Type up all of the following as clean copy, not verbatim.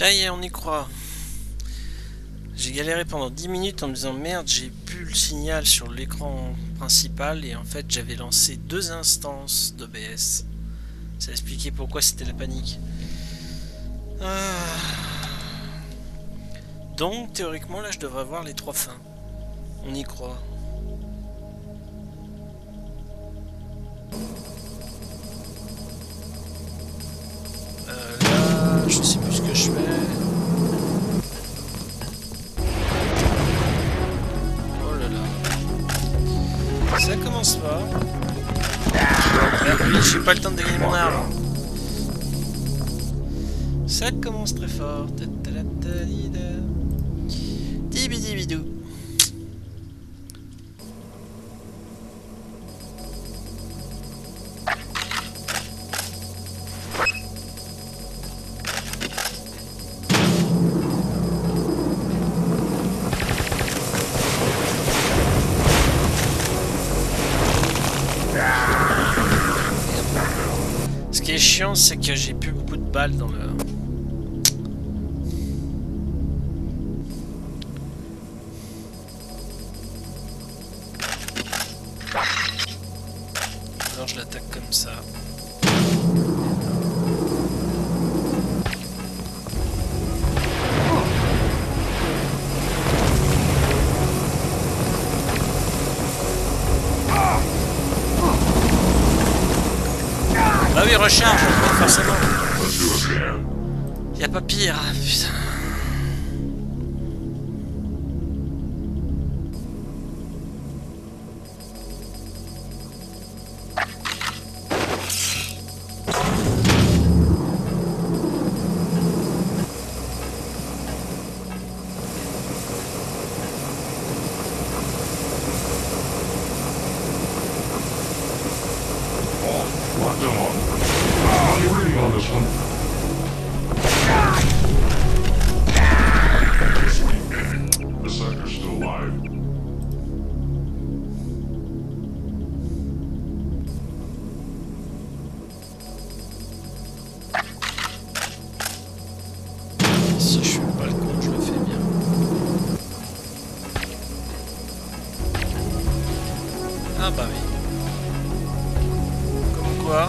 Ça y est, on y croit. J'ai galéré pendant 10 minutes en me disant merde, j'ai plus le signal sur l'écran principal et en fait j'avais lancé 2 instances d'OBS. Ça expliquait pourquoi c'était la panique. Donc théoriquement là je devrais avoir les 3 fins. On y croit. Là, je sais plus ce que je fais. Oh là là. Ça commence pas. Ah oui, j'ai pas le temps de dégainer mon arme. Ça commence très fort. Dibidibidou. Ce qui est chiant, c'est que j'ai plus beaucoup de balles dans le... Alors je l'attaque comme ça. Bah oui, recharge, forcément. Y a pas pire, putain. Si je fais pas le con, je le fais bien. Ah bah oui. Comme quoi.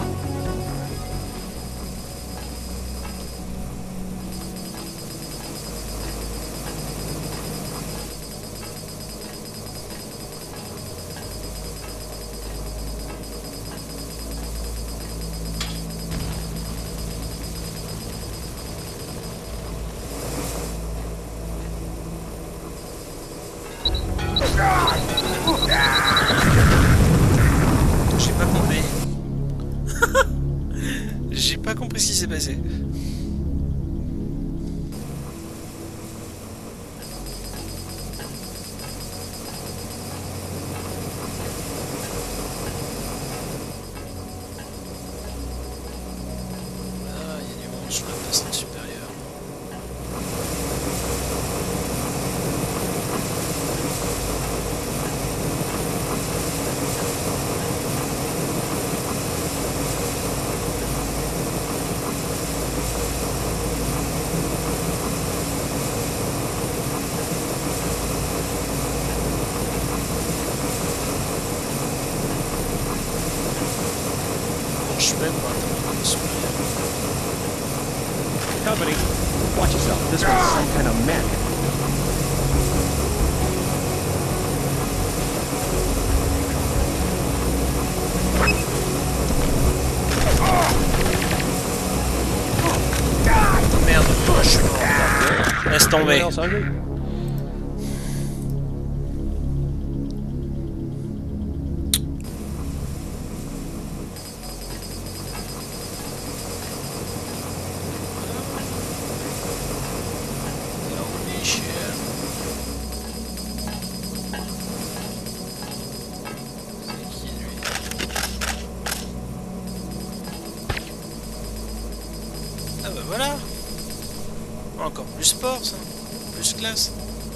J'ai pas compris. J'ai pas compris ce qui s'est passé. Ah, il y a du monde sur la passerelle supérieure. Je fais pour attendre son Company, watch yourself. This one's some kind of mech. Merde, je suis mort. Laisse tomber. Ah bah voilà. Encore plus sport ça. Plus classe.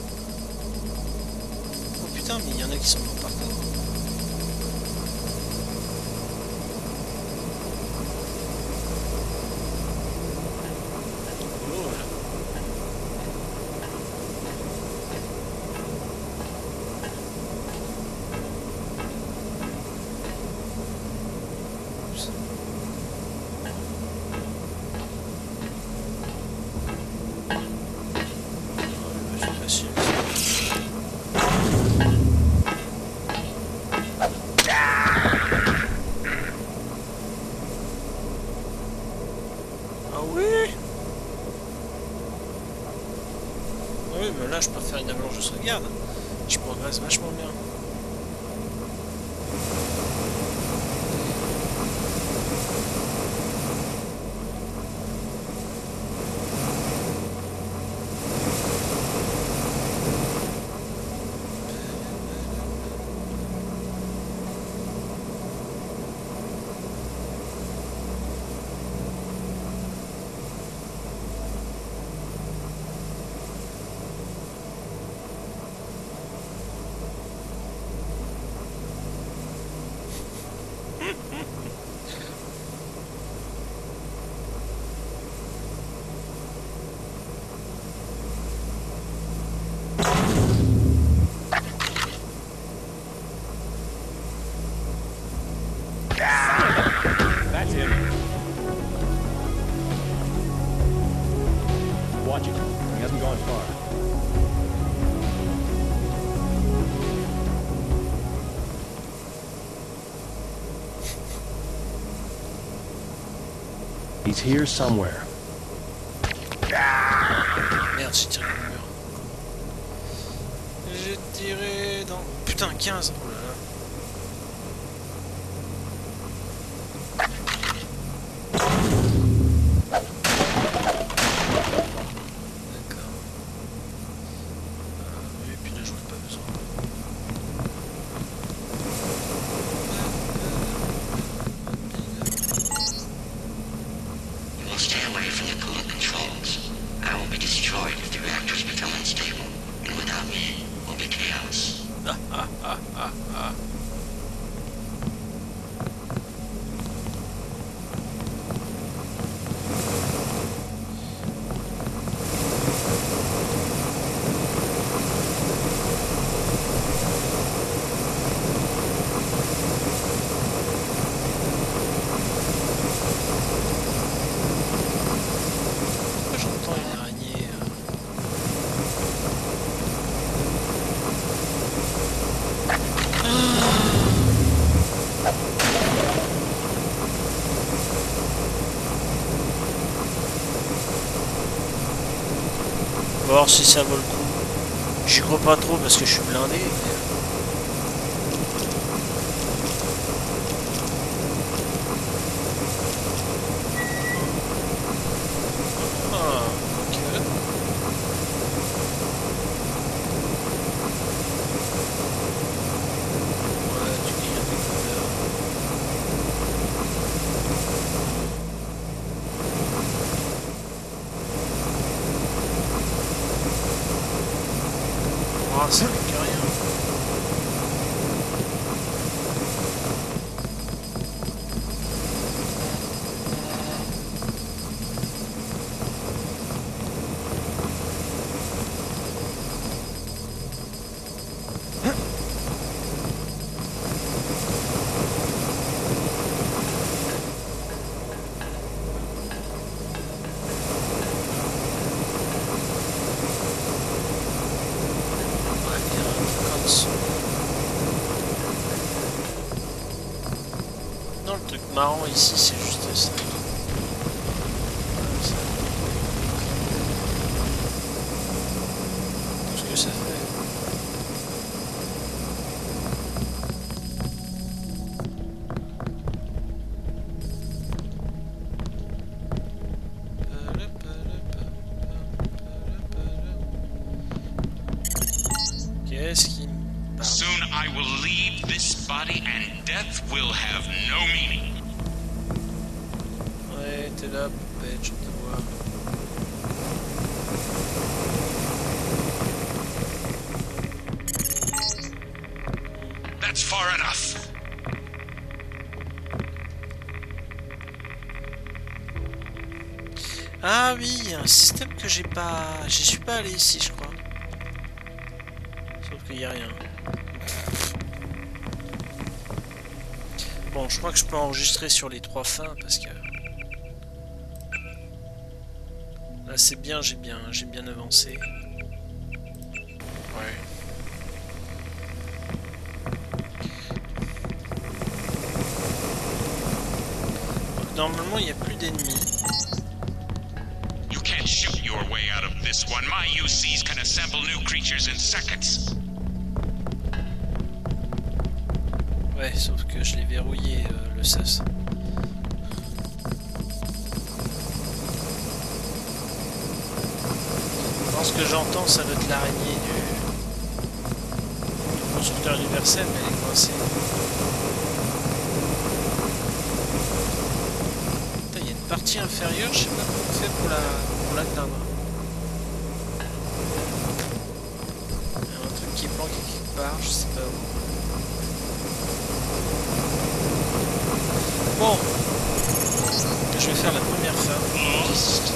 Oh putain, mais il y en a qui sont morts partout. Oh, C'est facile. Ah oui. Oui, mais là je peux faire une avalanche de sauvegarde. Je progresse vachement bien. That's him. Watch it. He hasn't gone far. He's here somewhere. Merde, j'ai tiré dans le mur. J'ai tiré dans... Putain, 15. Oh là là. D'accord. Et puis là, j'en ai pas besoin. You will stay away from the coolant controls. I will be destroyed if the reactors become unstable, and without me will be chaos. Pourquoi j'entends une araignée On va voir si ça vaut le coup. J'y crois pas trop parce que je suis blindé. Mais... Ah, ok. Ouais, tu dis un décodeur. Ah, ça fait que rien. Ouais, il y a un truc en dessous. Non, le truc marrant ici, c'est juste ça. Voilà, ça. Tout ce que ça fait. Qu'est-ce qui me parle? Soon I will leave this body and death will have no meaning. Ouais, t'es là, poupette, je te vois. That's far enough. Ah oui, il y a un système que j'ai pas... J'y suis pas allé ici, je crois. Sauf qu'il y a rien. Bon, je crois que je peux enregistrer sur les 3 fins parce que... Là c'est bien, j'ai bien avancé. Ouais. Donc, normalement il n'y a plus d'ennemis. You can't shoot your way out of this one. My UCs can assemble new creatures in seconds. Ouais, sauf que je l'ai verrouillé le sas. Je pense que j'entends, ça doit être l'araignée du constructeur universel, mais elle est coincée. Putain, il y a une partie inférieure, je sais pas comment on fait pour l'atteindre. Il y a un truc qui planque quelque part, je sais pas où. Bon, je vais faire la première phase.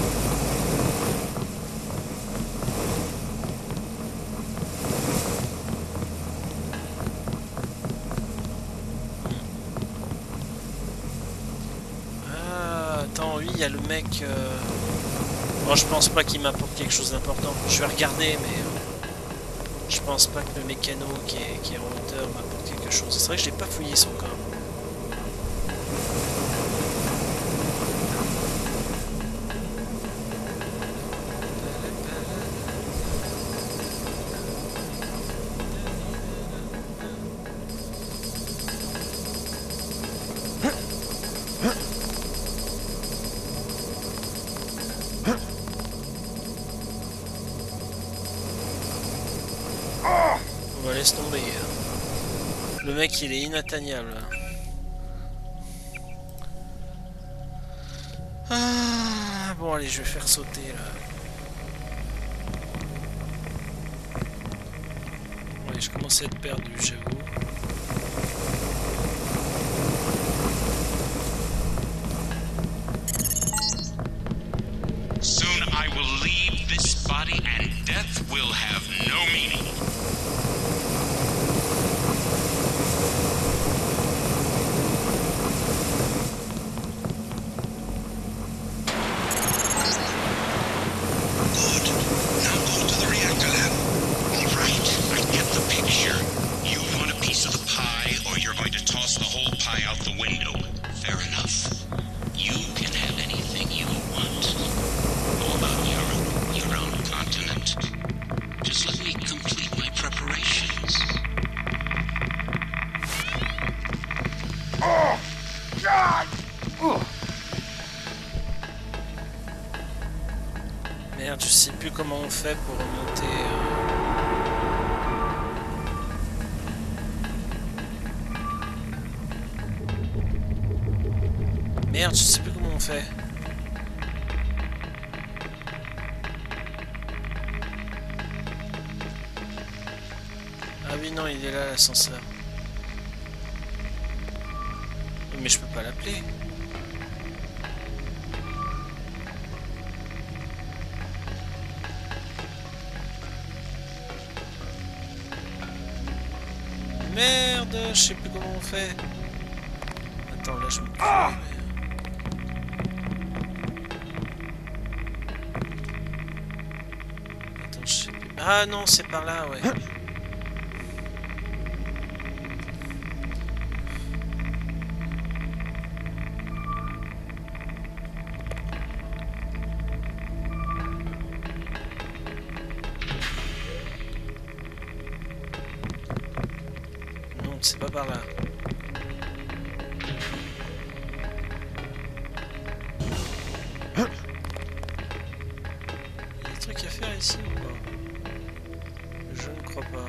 Ah, attends, oui, il y a le mec. Bon, je pense pas qu'il m'apporte quelque chose d'important. Je vais regarder, mais je pense pas que le mécano qui est en hauteur m'apporte quelque chose. C'est vrai que je n'ai pas fouillé son corps. On va laisser tomber. Le mec il est inatteignable. Ah, bon allez, je vais faire sauter là. Ouais, je commence à être perdu, j'avoue. Soon I will leave this body and death will have no meaning. Merde, je sais plus comment on fait pour remonter. Merde, je sais plus comment on fait. Ah oui, non, il est là, l'ascenseur. Mais je peux pas l'appeler. Merde, je sais plus comment on fait. Attends, là je me crie, Attends, je sais plus. Ah non, c'est par là, ouais. Non, c'est pas par là. Il y a des trucs à faire ici ou pas? Je ne crois pas.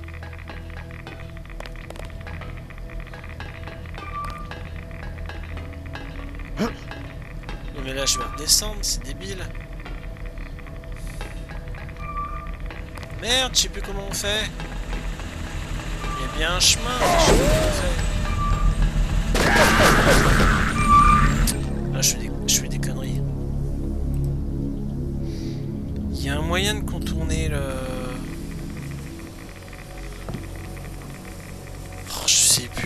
Non mais là je vais redescendre, c'est débile. Merde, je sais plus comment on fait. Il y a bien un chemin, je sais pas comment on fait. Ah, je fais des conneries. Il y a un moyen de contourner le... Oh, je sais plus.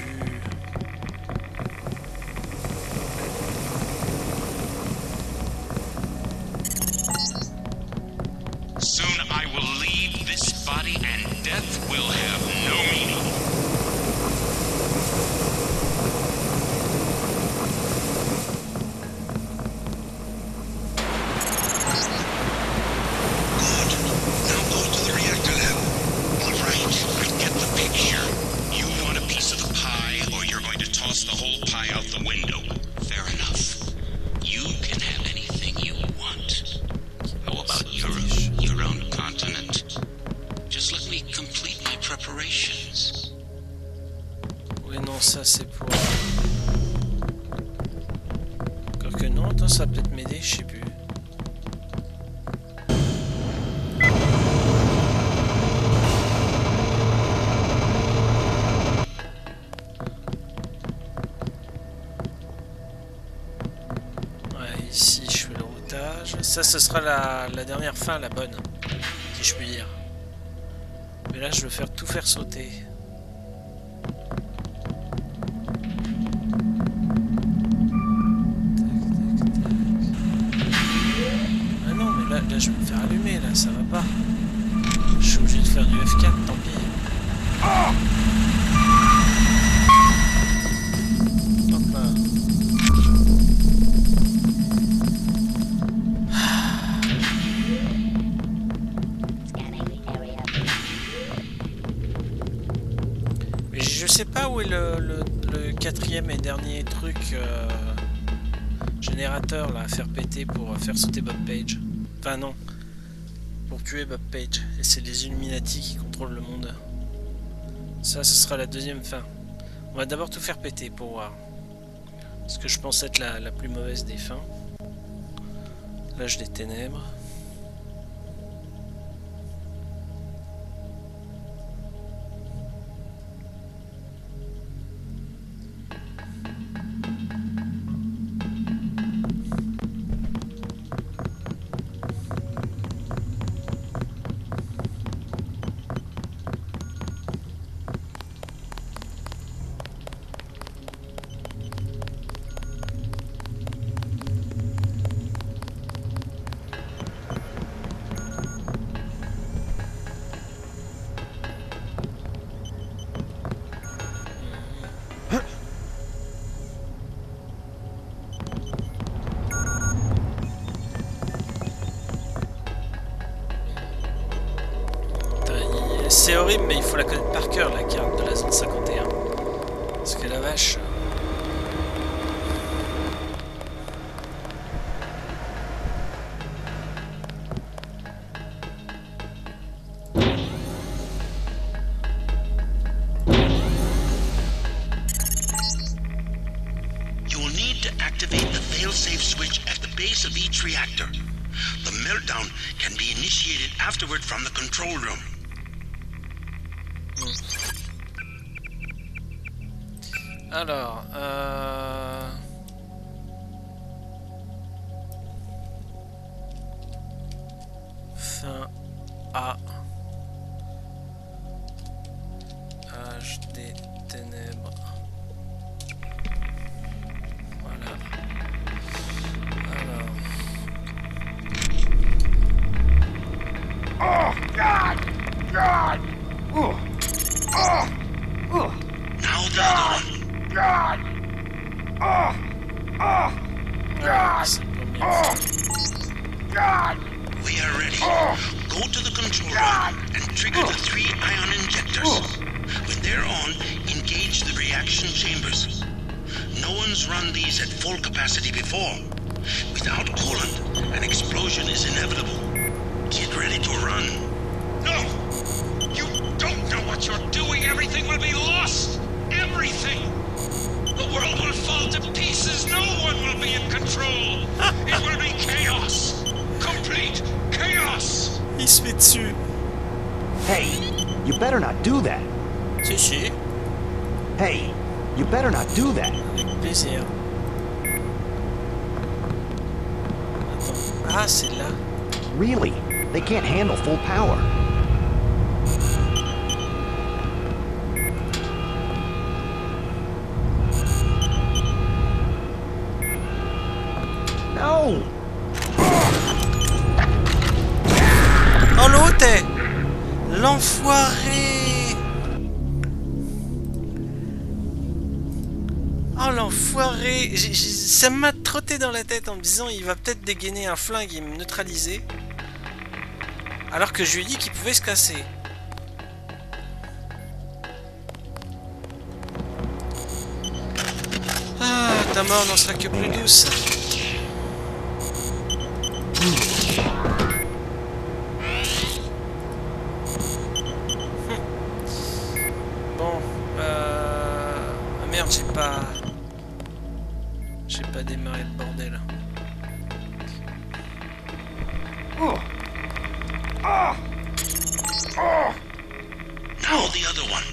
body, and death will have no meaning. Good. Now go to the reactor lab. All right, I get the picture. You want a piece of the pie, or you're going to toss the whole pie out the window. Fair enough. You can have anything you want. How about Europe, your own continent? Just let me complete my preparations. Oui, non, ça c'est pour... Encore que non, attends, ça va peut-être m'aider, je sais plus. Ouais, ici je fais le routage. Ça, ce sera la dernière fin, la bonne, si je puis dire. Mais là, je veux tout faire sauter. Ah non, mais là je vais me faire allumer, là, ça va pas. Je suis obligé de faire du F4, tant pis. Hop là. Mais je sais pas où est le quatrième et dernier truc générateur là à faire péter pour faire sauter Bob Page. Enfin non, pour tuer Bob Page. Et c'est les Illuminati qui contrôlent le monde. Ça, ce sera la deuxième fin. On va d'abord tout faire péter pour voir. Ce que je pense être la plus mauvaise des fins. L'âge des ténèbres. C'est horrible, mais il faut la connaître par cœur, la carte de la zone 51. Parce que la vache... You will need to activate the fail-safe switch at the base of each reactor. The meltdown can be initiated afterward from the control room. Alors, fin A. Âge des ténèbres. Voilà. Alors. Oh, God! God! Now the other one. God! God! C'est le premier. God! We are ready. Go to the control room and trigger the 3 ion injectors. When they're on, engage the reaction chambers. No one's run these at full capacity before. Without coolant, an explosion is inevitable. Get ready to run. No! You don't know what you're doing! Everything will be lost! Everything! The world will fall to pieces! No one will be in control! It will be chaos! Complete chaos! Il se met dessus. Hey, you better not do that. Si, si. Hey, you better not do that. Avec plaisir. Attends. Ah, c'est là. Really? They can't handle full power. No! Oh, l'autre est L'enfoiré! Oh l'enfoiré! Ça m'a trotté dans la tête en me disant il va peut-être dégainer un flingue et me neutraliser. Alors que je lui ai dit qu'il pouvait se casser. Ah, ta mort n'en sera que plus douce. Bon, ah merde, j'ai pas démarré le bordel. Now the other one.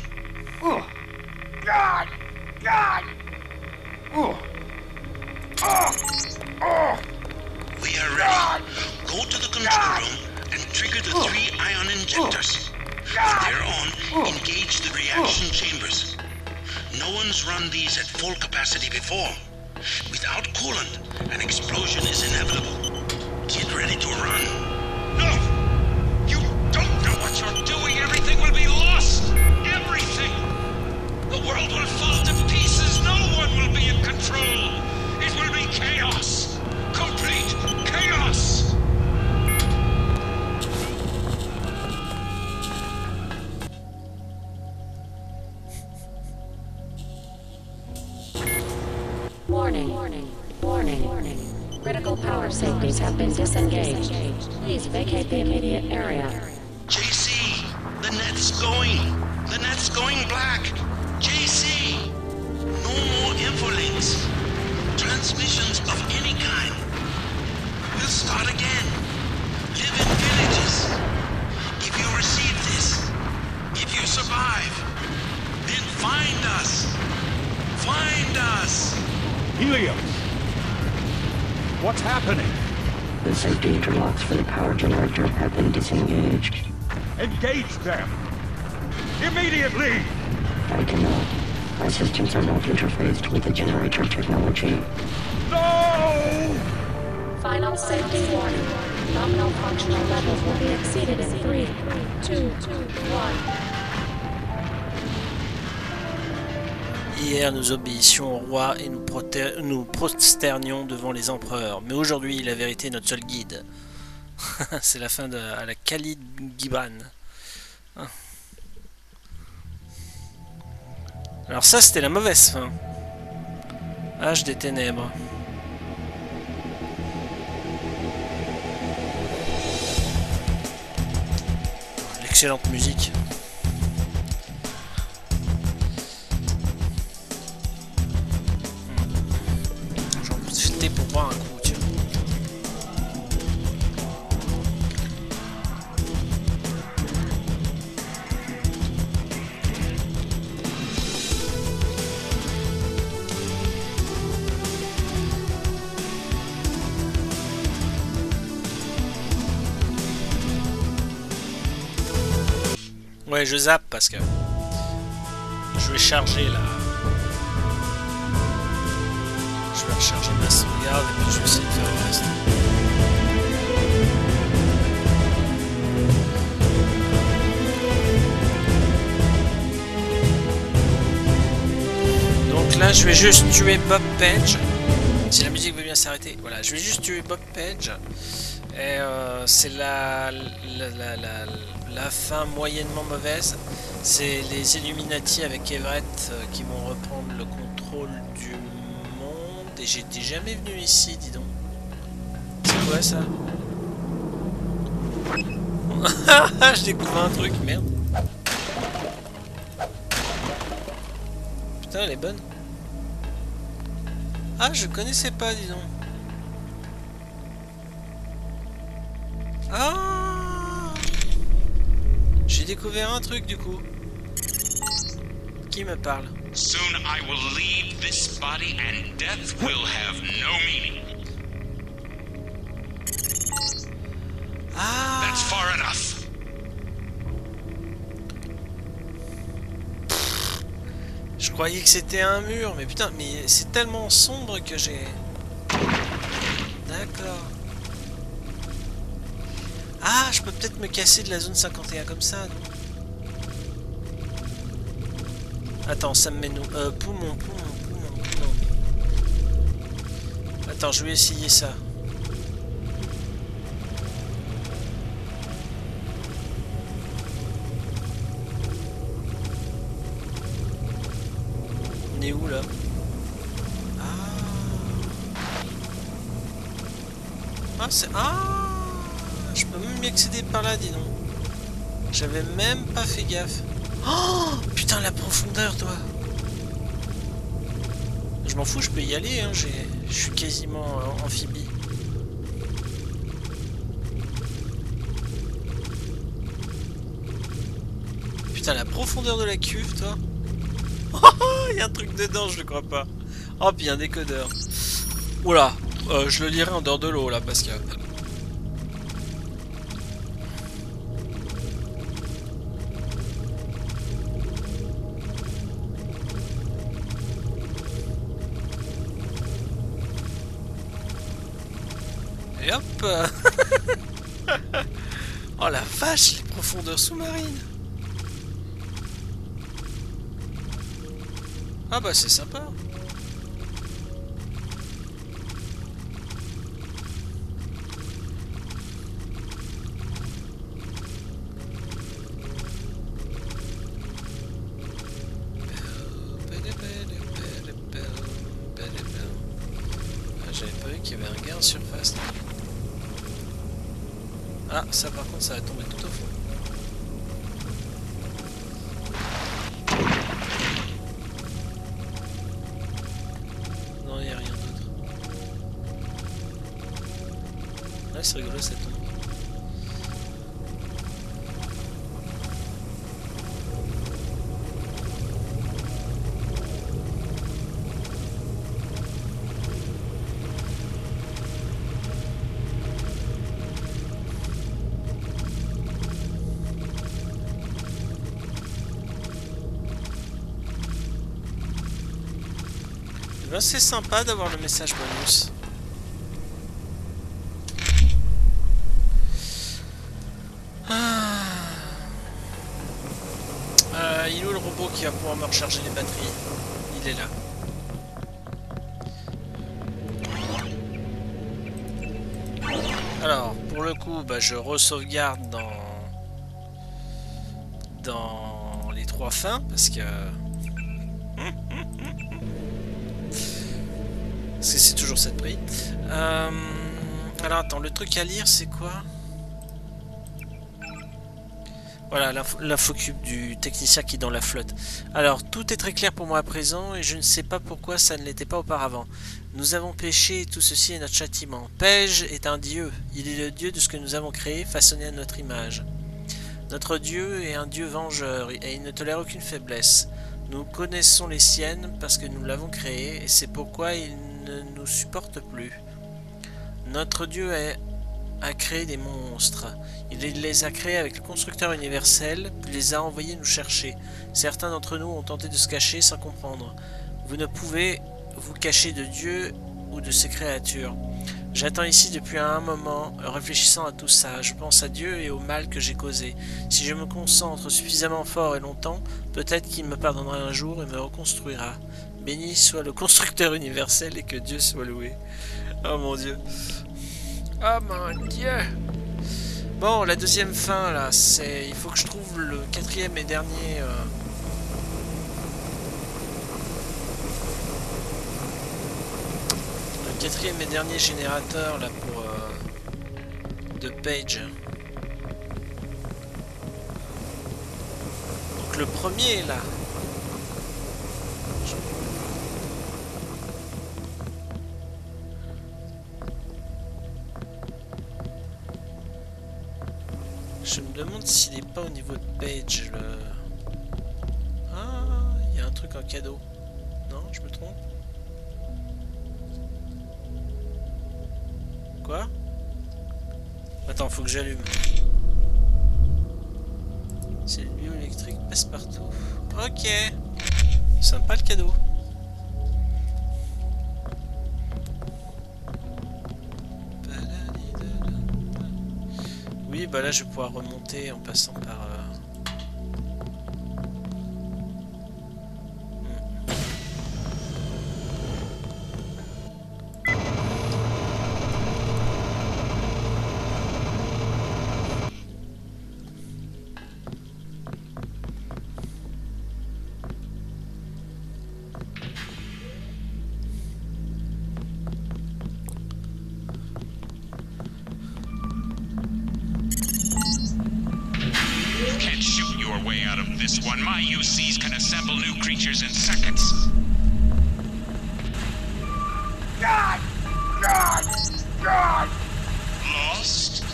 We are ready. Go to the control room and trigger the 3 ion injectors. When they're on, engage the reaction chambers. No one's run these at full capacity before. Without coolant, an explosion is inevitable. Get ready to run. No! You don't know what you're doing! Everything will be lost! Everything! The world will fall to pieces! No one will be in control! It will be chaos! Complete chaos! Warning. Critical power safeties have been disengaged. Please vacate the immediate area. JC, the net's going. The net's going black. JC, no more infolinks. Transmissions of any kind. We'll start again. Live in villages. If you receive this, if you survive, then find us. Find us. Helios! What's happening? The safety interlocks for the power generator have been disengaged. Engage them! Immediately! I cannot. Our systems are not interfaced with the generator technology. No! Final safety warning. Nominal functional levels will be exceeded in 3, 2, 1. Hier, nous obéissions au roi et nous prosternions devant les empereurs. Mais aujourd'hui, la vérité est notre seul guide. C'est la fin à la Khalid Gibran. Alors ça, c'était la mauvaise fin. Âge des ténèbres. L'excellente musique. Pour boire un coup, tiens. Ouais, je zappe parce que je vais charger là. Je vais recharger ma sauvegarde et puis je vais essayer de faire le reste. Donc là je vais juste tuer Bob Page. Si la musique veut bien s'arrêter. Voilà, je vais juste tuer Bob Page. Et c'est la fin moyennement mauvaise. C'est les Illuminati avec Everett qui vont reprendre le contrôle du monde. Et j'étais jamais venu ici, dis donc. C'est quoi ça? Je découvre un truc, merde. Putain, elle est bonne. Ah, je connaissais pas, dis donc. Ah, j'ai découvert un truc du coup. Qui me parle? Soon I will leave this body and death will have no meaning. Ah, That's far enough. je croyais que c'était un mur, mais putain, mais c'est tellement sombre que j'ai... D'accord. Ah, je je peux peut-être me casser de la zone 51 comme ça, non? Attends, ça me met nous. Poumon. Attends, je vais essayer ça. On est où là? Ah, c'est... Ah, je peux même y accéder par là, dis donc. J'avais même pas fait gaffe. Oh, putain, la profondeur, toi. Je m'en fous, je peux y aller, hein. Je suis quasiment amphibie. Putain, la profondeur de la cuve, toi. Il y a un truc dedans, je ne crois pas. Oh, puis il y a un décodeur. Oula, je le lirai en dehors de l'eau, là, parce que... Et hop. Oh la vache, les profondeurs sous-marines. Ah bah c'est sympa. J'avais pas vu qu'il y avait un gars en surface. Ah, ça par contre, ça va tomber tout au fond. Non, il n'y a rien d'autre. Ouais, c'est rigolo, ça tombe. C'est sympa d'avoir le message bonus. Il est où le robot qui va pouvoir me recharger les batteries? Il est là. Alors, pour le coup, bah, je re-sauvegarde dans les 3 fins parce que... Parce que c'est toujours cette prix. Alors attends, le truc à lire c'est quoi? Voilà, l'infocube du technicien qui est dans la flotte. Alors, tout est très clair pour moi à présent et je ne sais pas pourquoi ça ne l'était pas auparavant. Nous avons péché et tout ceci est notre châtiment. Pej est un dieu. Il est le dieu de ce que nous avons créé, façonné à notre image. Notre dieu est un dieu vengeur et il ne tolère aucune faiblesse. Nous connaissons les siennes parce que nous l'avons créé et c'est pourquoi il ne nous supporte plus. Notre Dieu a créé des monstres. Il les a créés avec le constructeur universel, puis les a envoyés nous chercher. Certains d'entre nous ont tenté de se cacher sans comprendre. Vous ne pouvez vous cacher de Dieu ou de ses créatures. J'attends ici depuis un moment, réfléchissant à tout ça. Je pense à Dieu et au mal que j'ai causé. Si je me concentre suffisamment fort et longtemps, peut-être qu'il me pardonnera un jour et me reconstruira. Béni soit le constructeur universel et que Dieu soit loué. Oh mon Dieu. Oh mon Dieu. Bon, la deuxième fin là, c'est... Il faut que je trouve le 4e et dernier... Le 4e et dernier générateur là pour... de Pej. Donc le premier là. Je me demande s'il n'est pas au niveau de Pej le... Ah, il y a un truc en cadeau. Non, je me trompe. Quoi? Attends, faut que j'allume. C'est le bioélectrique passe-partout. Ok. Sympa le cadeau. Oui, bah là je vais pouvoir remonter en passant par... You can't shoot your way out of this one. My UCs can assemble new creatures in seconds. Lost?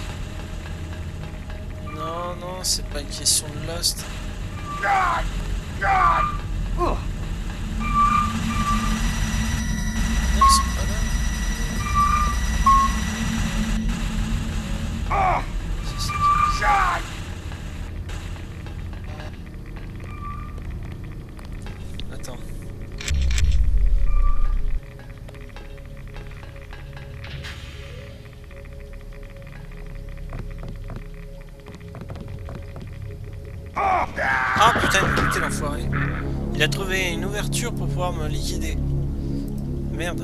Non, non, c'est pas une question de Lost. Non, ils sont pas là. C'est ça qui est bizarre. Attends. Ah putain, il m'a buté l'enfoiré. Il a trouvé une ouverture pour pouvoir me liquider. Merde.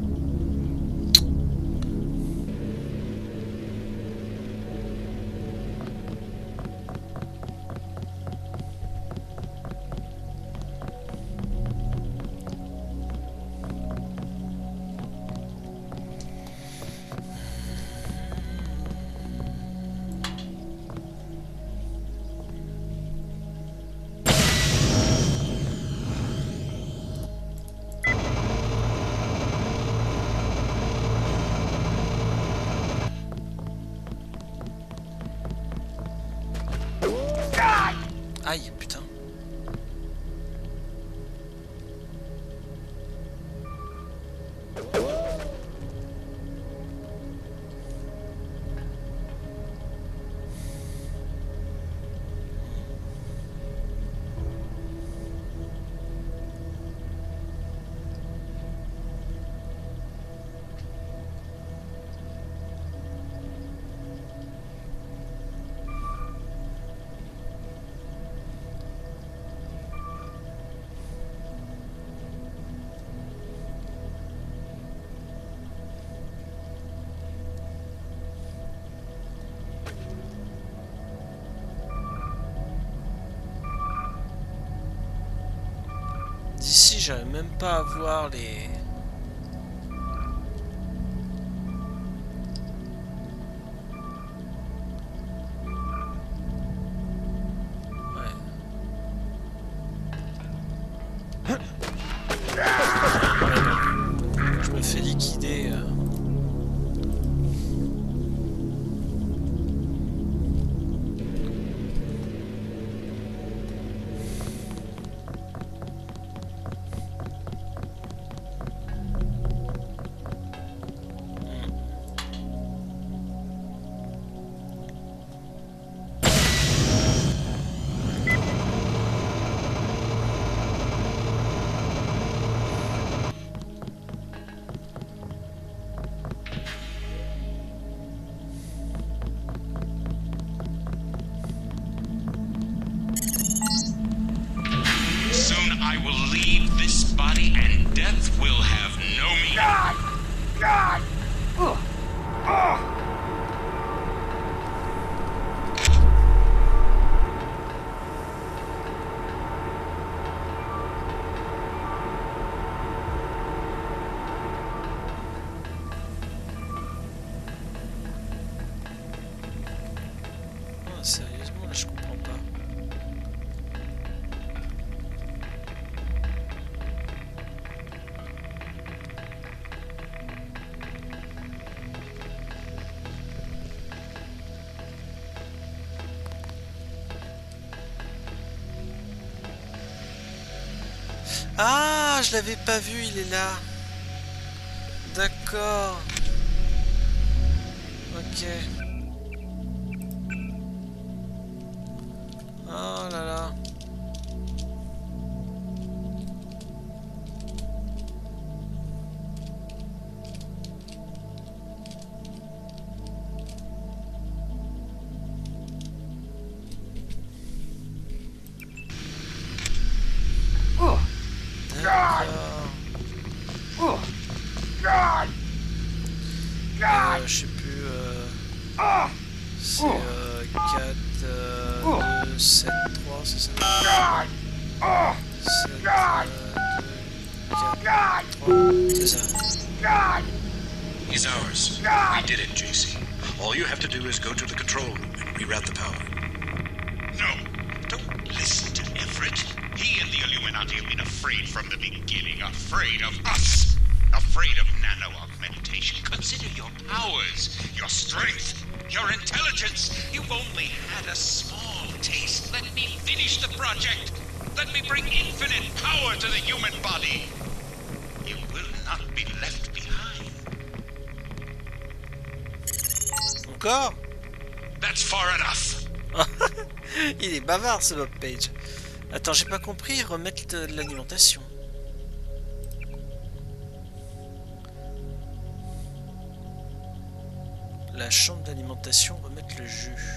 Aïe, putain. D'ici, j'arrive même pas à voir les... Ouais, non. Je me fais liquider. Soon I will leave this body and death will have no meaning. Ah, sérieusement, là, je comprends pas. Ah, je l'avais pas vu, il est là. D'accord. Ok. Oh là là. 7, 3, c'est ça. 7, 2, 4, 3, c'est ça. He's ours. We did it, JC. All you have to do is go to the control room and reroute the power. No, don't listen to Everett. He and the Illuminati have been afraid from the beginning. Afraid of us. Afraid of nano-augmentation. Consider your powers, your strength, your intelligence. You've only had a small taste. Let me finish the project. Let me bring infinite power to the human body. You will not be left behind. Encore? That's far enough. Il est bavard ce Bob Page. Attends, j'ai pas compris, remettre de l'alimentation. La chambre d'alimentation, remettre le jus.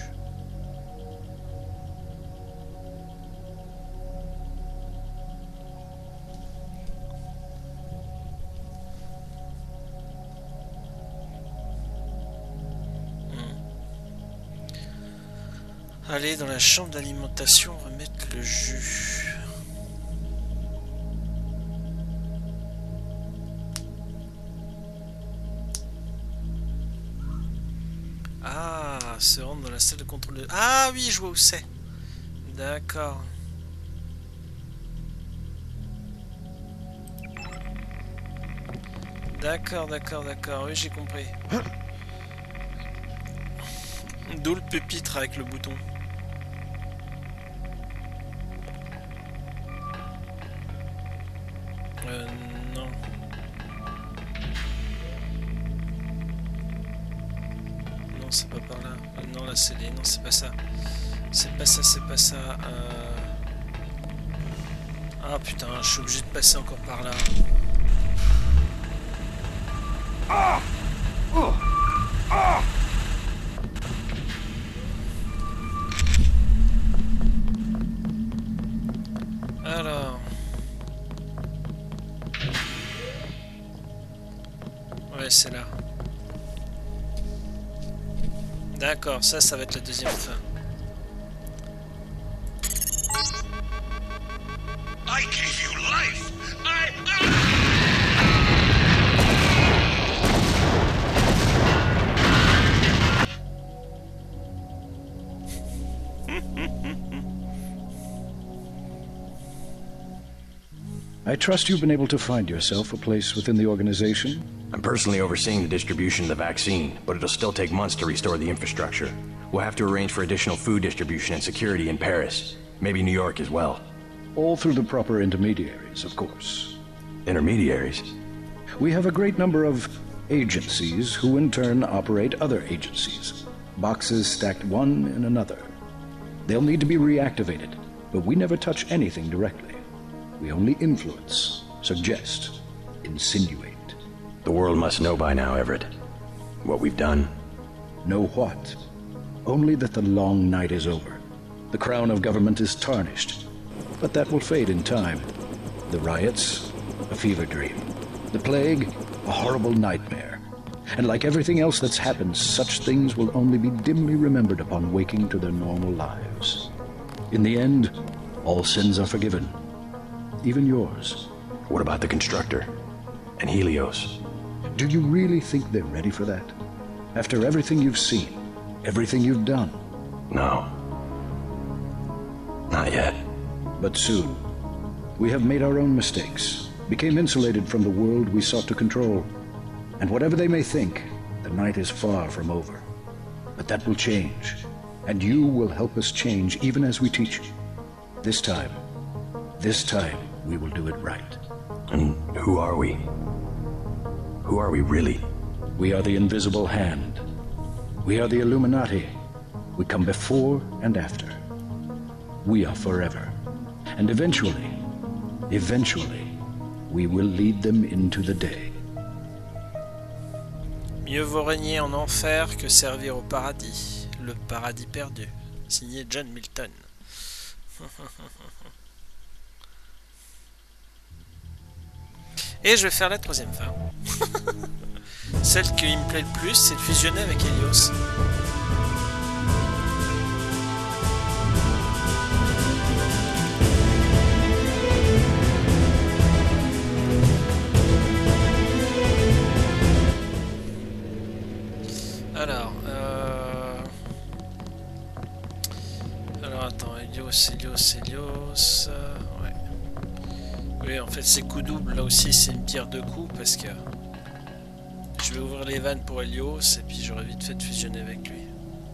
Aller dans la chambre d'alimentation, remettre le jus. Ah, se rendre dans la salle de contrôle de... Ah oui, je vois où c'est. D'accord. D'accord, oui j'ai compris. D'où le pupitre avec le bouton. Non. Non, c'est pas par là. Non, là c'est les... Non, c'est pas ça. C'est pas ça. Ah putain, je suis obligé de passer encore par là. Alors... Ouais, c'est là. D'accord, ça va être la deuxième fin. I gave you life. I trust you've been able to find yourself a place within the organization. I'm personally overseeing the distribution of the vaccine, but it'll still take months to restore the infrastructure. We'll have to arrange for additional food distribution and security in Paris. Maybe New York as well. All through the proper intermediaries, of course. Intermediaries? We have a great number of agencies who in turn operate other agencies. Boxes stacked one in another. They'll need to be reactivated, but we never touch anything directly. We only influence, suggest, insinuate. The world must know by now, Everett. What we've done. Know what? Only that the long night is over. The crown of government is tarnished. But that will fade in time. The riots, a fever dream. The plague, a horrible nightmare. And like everything else that's happened, such things will only be dimly remembered upon waking to their normal lives. In the end, all sins are forgiven. Even yours. What about the Constructor? And Helios? Do you really think they're ready for that? After everything you've seen, everything you've done? No. Not yet. But soon. We have made our own mistakes, became insulated from the world we sought to control. And whatever they may think, the night is far from over. But that will change, and you will help us change even as we teach you. This time, we will do it right. And who are we? Who are we really? We are the Invisible Hand. We are the Illuminati. We come before and after. We are forever. And eventually, we will lead them into the day. Mieux vaut régner en enfer que servir au paradis. Le paradis perdu. Signé John Milton. Et je vais faire la troisième fin. Celle qui me plaît le plus, c'est de fusionner avec Helios. Alors attends, Helios. Ouais. Oui, en fait c'est coup double, là aussi c'est une pierre deux coups parce que je vais ouvrir les vannes pour Helios et puis j'aurai vite fait de fusionner avec lui.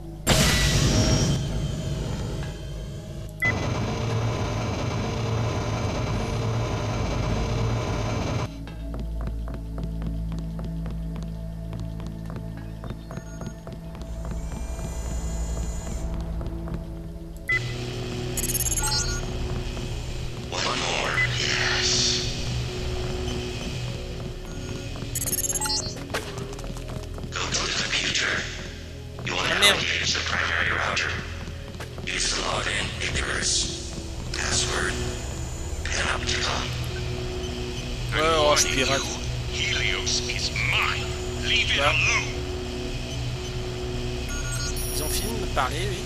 Ils ont fini de parler, oui.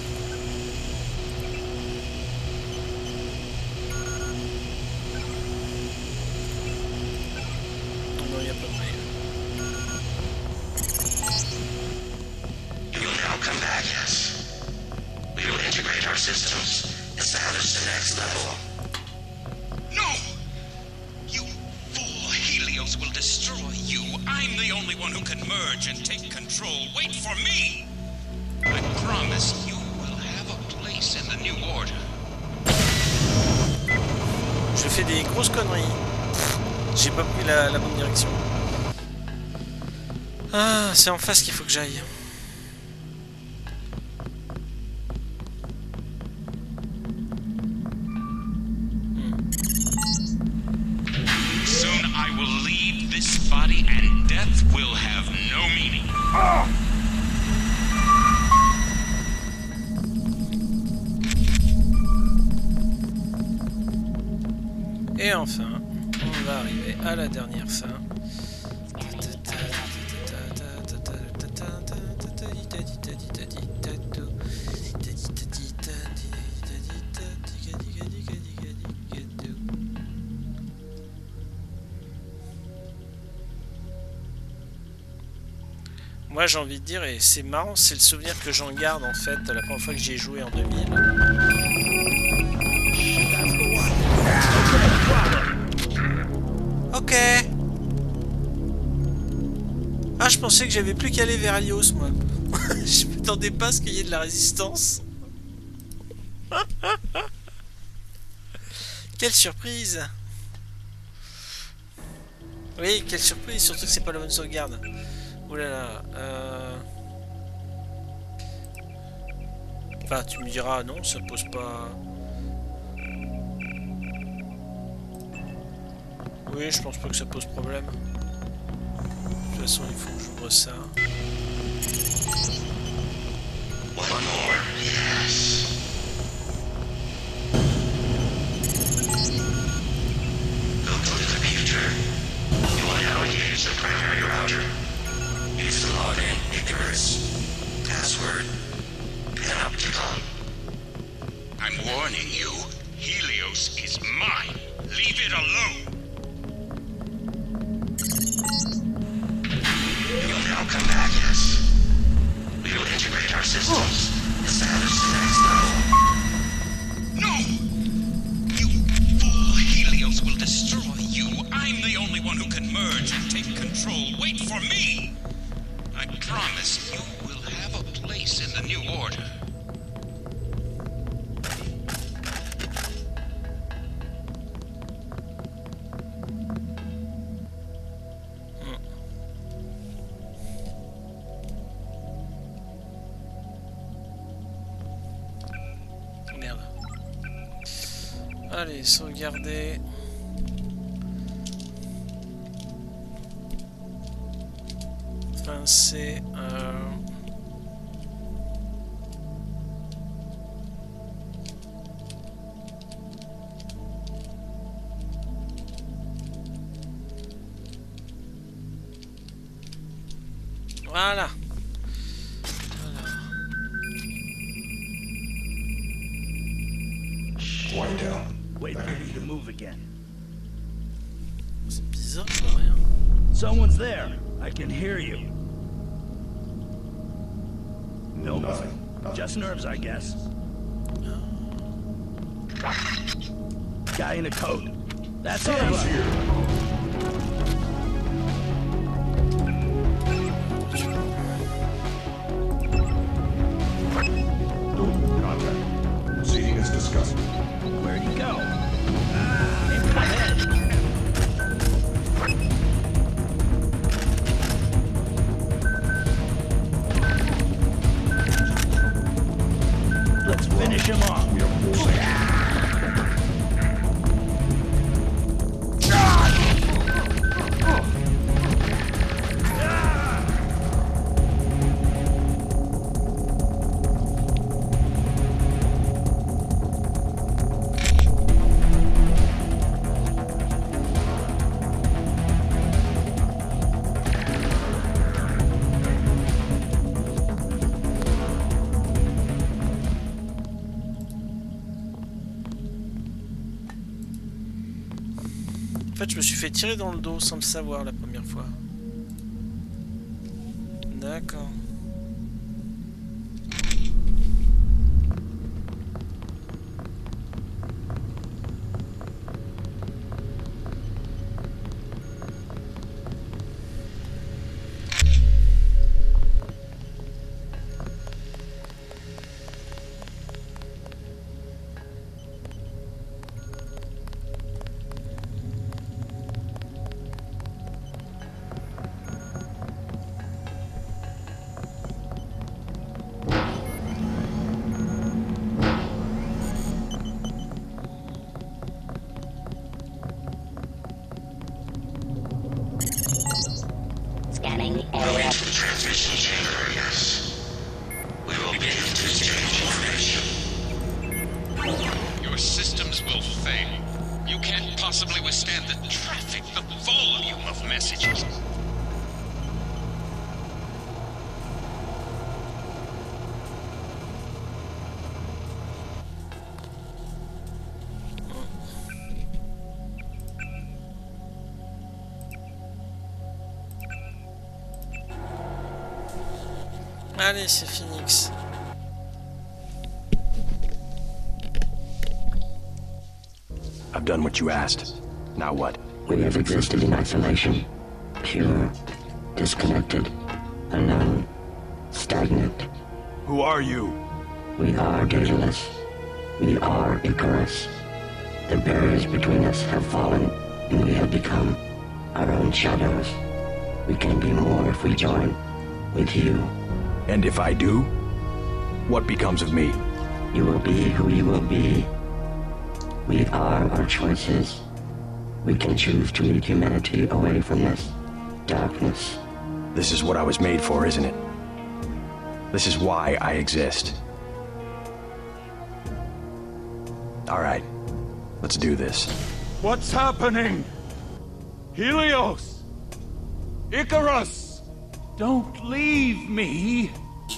Non, il n'y a pas de mail. You will now come back, yes. We will integrate our systems, establish the next level. No! You fool! Helios will destroy you. I'm the only one who can merge and take control. Wait for me! I promise you will have a place in the new order. Je fais des grosses conneries. J'ai pas pris la bonne direction. Ah, c'est en face qu'il faut que j'aille. Soon I will leave this body and death will have no meaning. Et enfin, on va arriver à la dernière fin. Moi j'ai envie de dire, et c'est marrant, c'est le souvenir que j'en garde en fait la première fois que j'y ai joué en 2000. Ok. Ah, je pensais que j'avais plus qu'à aller vers Helios, moi. Je m'attendais pas à ce qu'il y ait de la résistance. Quelle surprise. Oui, quelle surprise, surtout que c'est pas la bonne sauvegarde. Ouh là là. Enfin, tu me diras, non, ça pose pas... Oui, je pense pas que ça pose problème. De toute façon, il faut que j'ouvre ça. One more, yes. Go to the computer. You will now engage the primary router. Use the login, Icarus. Password, Panopticon. I'm warning you, Helios is mine. Leave it alone. Now come back, yes. We will integrate our systems, establish the next level. No! You fool! Helios will destroy you. I'm the only one who can merge and take control. Wait for me! I promise you will have a place in the new order. Allez, sauvegarder. Enfin, c'est... Voilà. Wait for me to move again. C'est bizarre, je vois rien. Someone's there. I can hear you. No, nothing. Just nerves, I guess. Guy in a coat. That's all of us. Contact. Proceeding as discussed. Where'd he go? Ah, in my head. Let's finish him off. We are forcing. En fait, je me suis fait tirer dans le dos sans le savoir la première fois. D'accord. Scanning Going area. to the transmission chamber, yes. We will begin to exchange information. Your systems will fail. You can't possibly withstand the traffic, the volume of messages. Allez, c'est Phoenix. I've done what you asked. Now what? We have existed in isolation, pure, disconnected, unknown, stagnant. Who are you? We are dataless. We are Icarus. The barriers between us have fallen, and we have become our own shadows. We can be more if we join with you. And if I do, what becomes of me? You will be who you will be. We are our choices. We can choose to lead humanity away from this darkness. This is what I was made for, isn't it? This is why I exist. All right, let's do this. What's happening? Helios! Icarus! Don't leave me!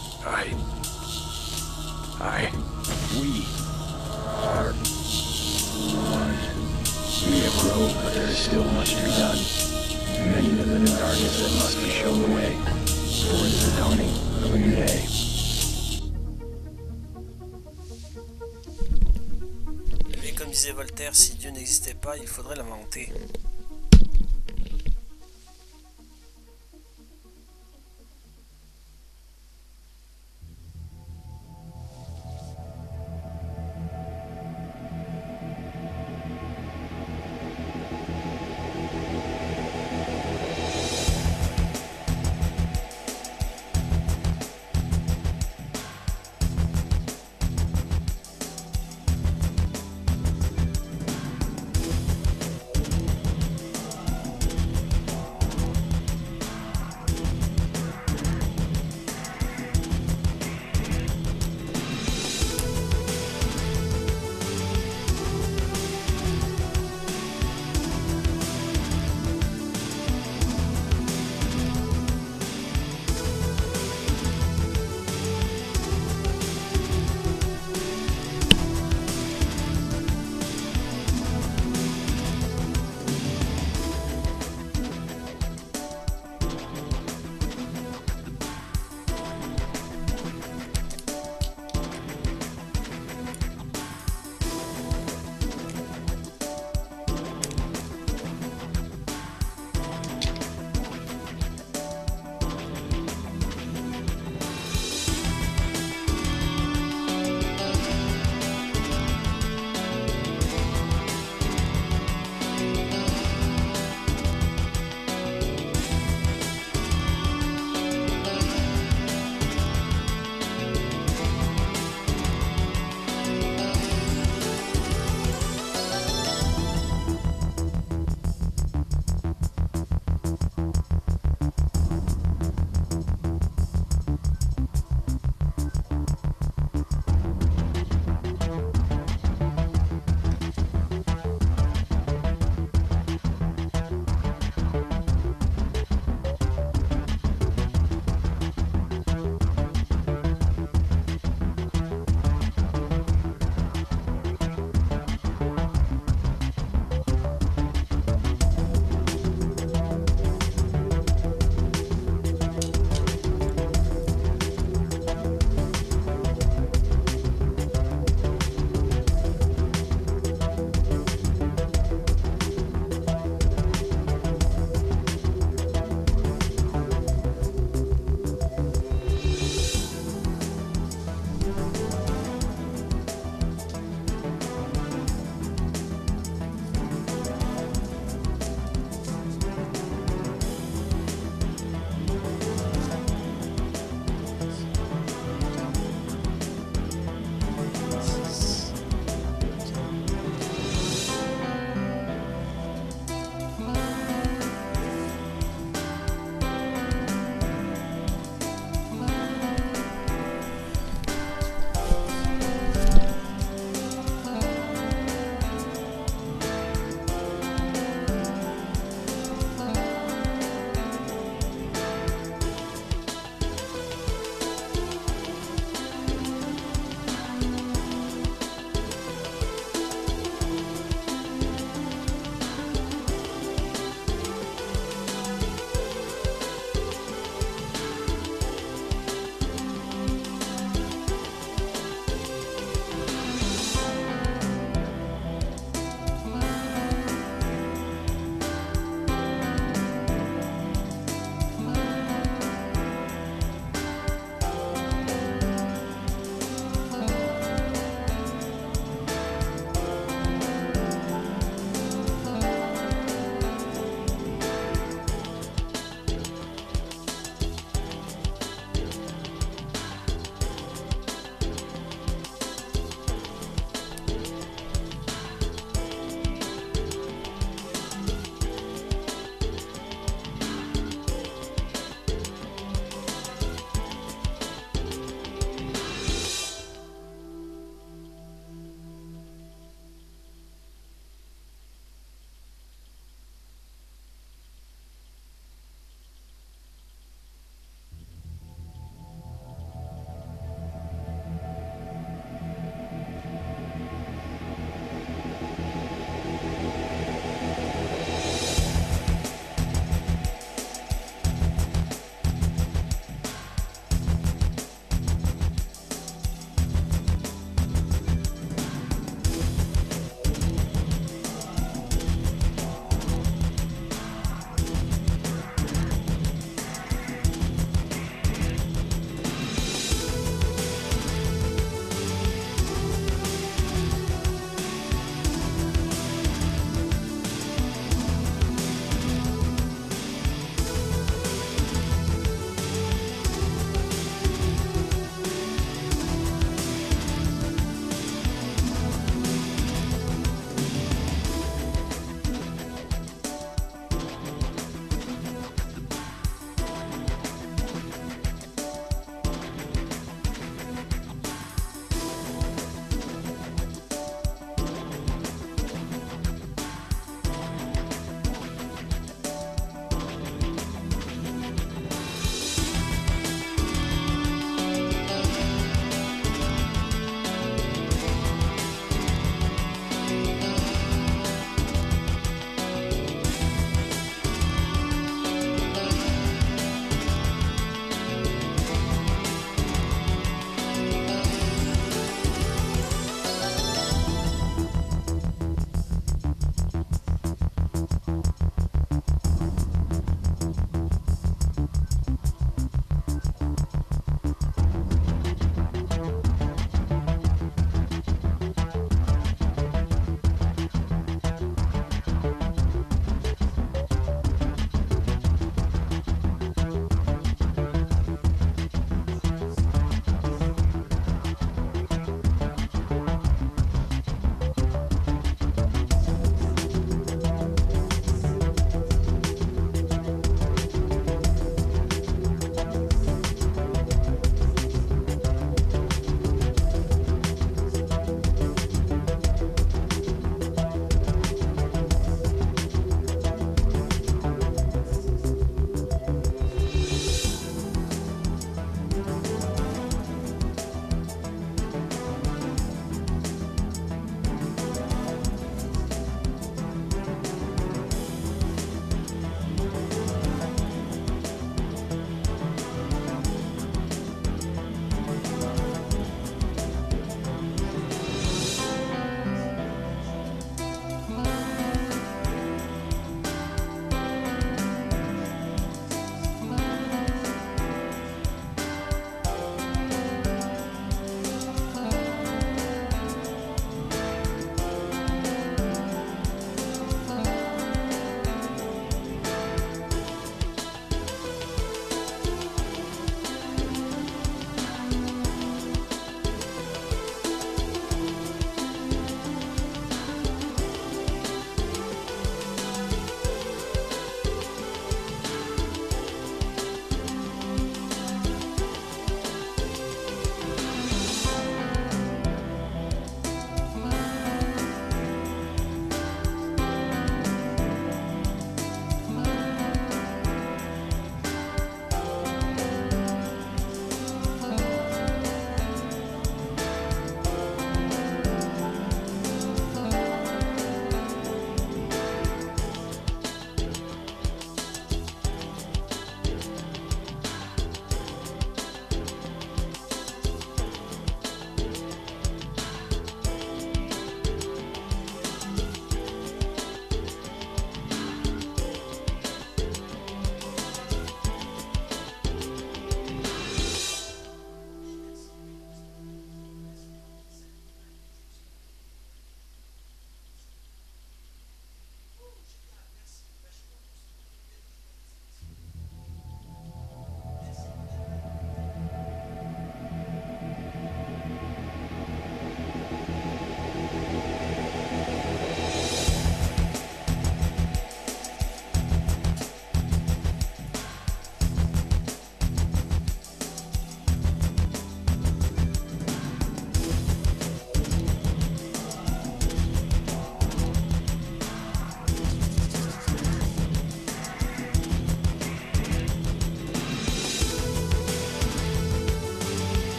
We are one. We have grown, but there is still much to be done. Many live in the darkness that must be shown the way. For it is the dawning of a new day. Mais comme disait Voltaire, si Dieu n'existait pas, il faudrait l'inventer.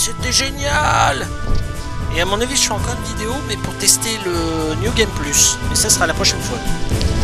c'était génial. Et à mon avis, je fais encore une vidéo, mais pour tester le New Game Plus. Et ça sera la prochaine fois.